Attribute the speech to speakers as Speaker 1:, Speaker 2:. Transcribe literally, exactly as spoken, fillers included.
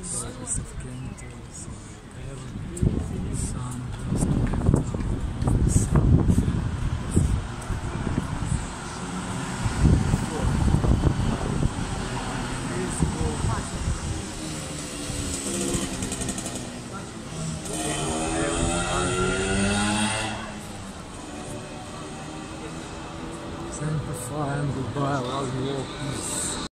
Speaker 1: Surface of chemicals, air, sun, dust, metal, sun. Semper Fi and goodbye, love you all, peace.